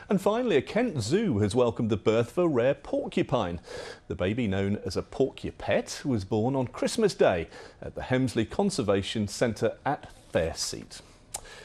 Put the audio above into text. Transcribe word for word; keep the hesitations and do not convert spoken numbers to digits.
And finally, a Kent zoo has welcomed the birth of a rare porcupine. The baby, known as a porcupette, was born on Christmas Day at the Hemsley Conservation Centre at Fairseat.